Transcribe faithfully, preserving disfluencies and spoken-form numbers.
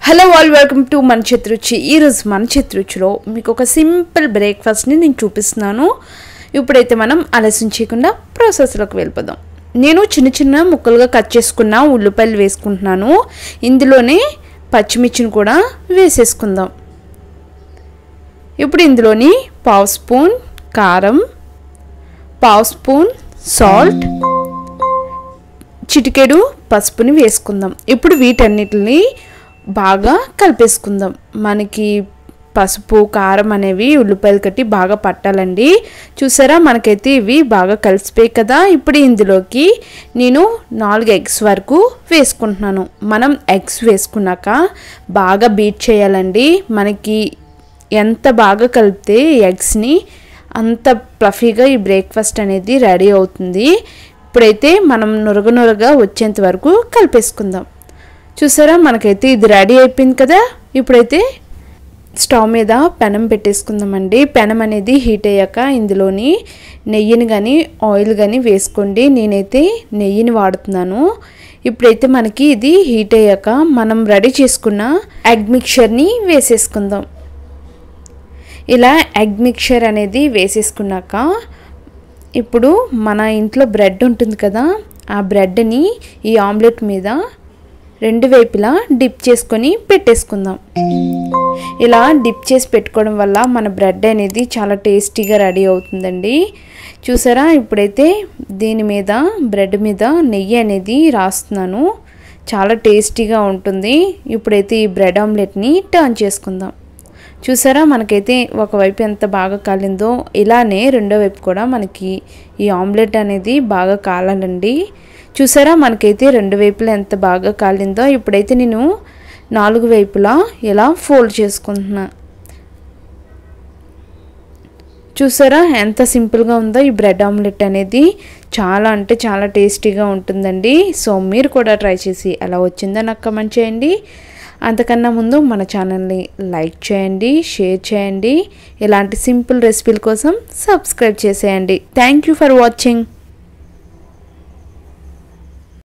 Hello all welcome to మన చేతిరుచి. ఈరోజు మన చేతిరుచిలో మీకు ఒక సింపుల్ బ్రేక్ఫాస్ట్ని నేను చూపిస్తున్నాను. ఇప్పుడైతే మనం ఆలస్యం చేయకుండా ప్రాసెస్లోకి వెళ్ళిపోదాం. నేను చిన్న చిన్న ముక్కలుగా కట్ చేసుకున్న ఉల్లిపాయలు వేసుకుంటున్నాను. ఇందులోనే పచ్చిమిర్చిని కూడా వేసేసుకుందాం. ఇప్పుడు ఇందులోని పావు స్పూన్ కారం, పావు స్పూన్ సాల్ట్, చిటికెడు పసుపుని వేసుకుందాం. ఇప్పుడు వీటన్నిటిని బాగా కలిపేసుకుందాం. మనకి పసుపు కారం అనేవి ఉల్లిపాయలు కట్టి బాగా పట్టాలండి. చూసారా, మనకైతే ఇవి బాగా కలిసిపోయి కదా. ఇప్పుడు ఇందులోకి నేను నాలుగు ఎగ్స్ వరకు వేసుకుంటున్నాను. మనం ఎగ్స్ వేసుకున్నాక బాగా బీట్ చేయాలండి. మనకి ఎంత బాగా కలిపితే ఎగ్స్ని అంత ఫ్లఫీగా ఈ బ్రేక్ఫాస్ట్ అనేది రెడీ అవుతుంది. ఇప్పుడైతే మనం నురగ నురగ వచ్చేంత వరకు కలిపేసుకుందాం. చూసారా, మనకైతే ఇది రెడీ అయిపోయింది కదా. ఇప్పుడైతే స్టవ్ మీద పెనం పెట్టేసుకుందామండి. పెనం అనేది హీట్ అయ్యాక ఇందులోని నెయ్యిని కానీ ఆయిల్ కానీ వేసుకోండి. నేనైతే నెయ్యిని వాడుతున్నాను. ఇప్పుడైతే మనకి ఇది హీట్ అయ్యాక మనం రెడీ చేసుకున్న ఎగ్ మిక్చర్ని వేసేసుకుందాం. ఇలా ఎగ్ మిక్చర్ అనేది వేసేసుకున్నాక ఇప్పుడు మన ఇంట్లో బ్రెడ్ ఉంటుంది కదా, ఆ బ్రెడ్ని ఈ ఆమ్లెట్ మీద రెండు వైపులా డిప్ చేసుకొని పెట్టేసుకుందాం. ఇలా డిప్ చేసి పెట్టుకోవడం వల్ల మన బ్రెడ్ అనేది చాలా టేస్టీగా రెడీ అవుతుందండి. చూసారా, ఇప్పుడైతే దీని మీద బ్రెడ్ మీద నెయ్యి అనేది రాస్తున్నాను. చాలా టేస్టీగా ఉంటుంది. ఇప్పుడైతే ఈ బ్రెడ్ ఆమ్లెట్ని టర్న్ చేసుకుందాం. చూసారా, మనకైతే ఒకవైపు ఎంత బాగా కాలిందో ఇలానే రెండో వైపు కూడా మనకి ఈ ఆమ్లెట్ అనేది బాగా కాలాలండి. చూసారా, మనకైతే రెండు వైపులా ఎంత బాగా కాలిందో. ఇప్పుడైతే నేను నాలుగు వైపులా ఇలా ఫోల్డ్ చేసుకుంటున్నా. చూసారా ఎంత సింపుల్గా ఉందో ఈ బ్రెడ్ ఆమ్లెట్ అనేది. చాలా అంటే చాలా టేస్టీగా ఉంటుందండి. సో మీరు కూడా ట్రై చేసి ఎలా వచ్చిందో నాకు కామెంట్ చేయండి. అంతకన్నా ముందు మన ఛానల్ని లైక్ చేయండి, షేర్ చేయండి. ఇలాంటి సింపుల్ రెసిపీల కోసం సబ్స్క్రైబ్ చేసేయండి. Thank you for watching.